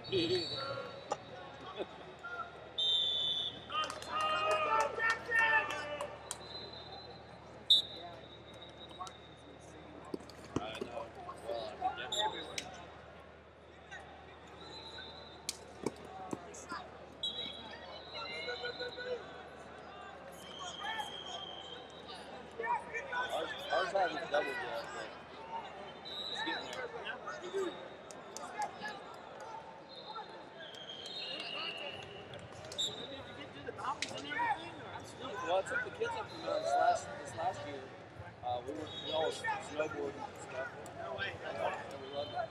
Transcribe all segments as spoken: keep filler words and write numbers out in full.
Ours hasn't doubled yet, but it's getting there. Well, I took the kids up from there this last this last year. Uh, we were we all snowboarding and stuff. No way. And we loved it.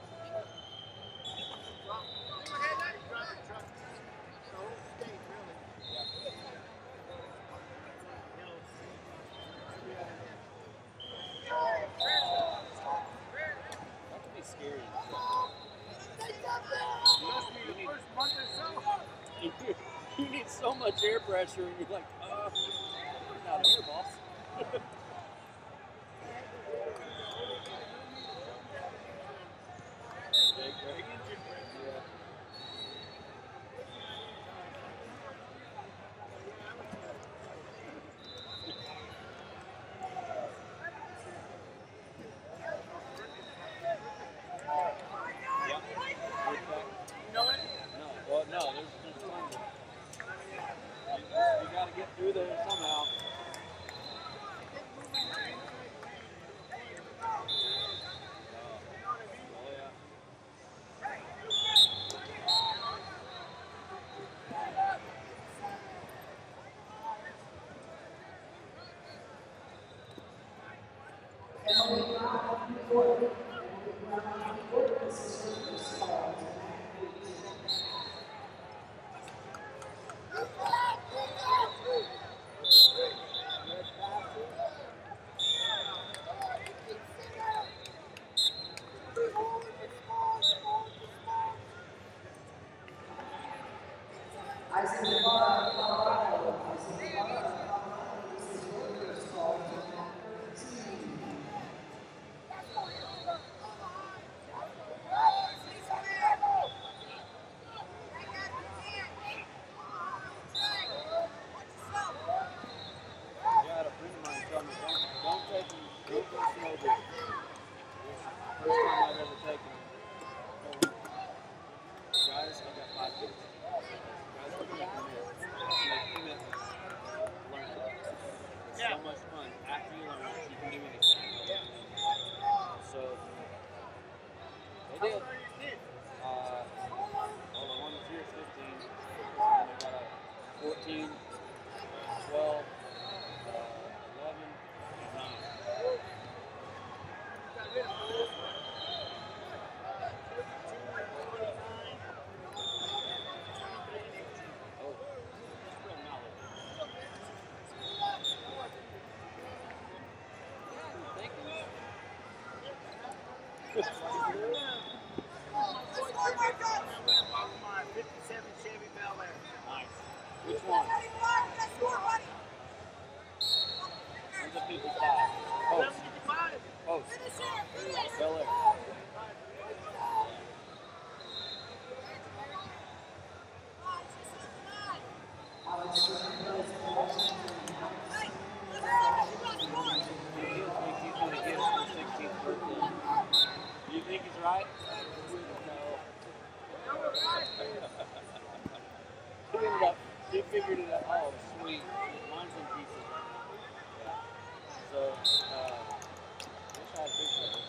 That could be scary. You need, you need so much air pressure, and you're like, uh, not air, boss. Jake, right? Yeah. No, there's, there's tons of you, you got to get through there somehow. Which one? Where's the people five? Post. Post. Bel Air. Do you think he's right? No. He ended up, he figured it out. Oh, sweet. Mine's in pieces. Yeah. So, uh, wish I had pictures.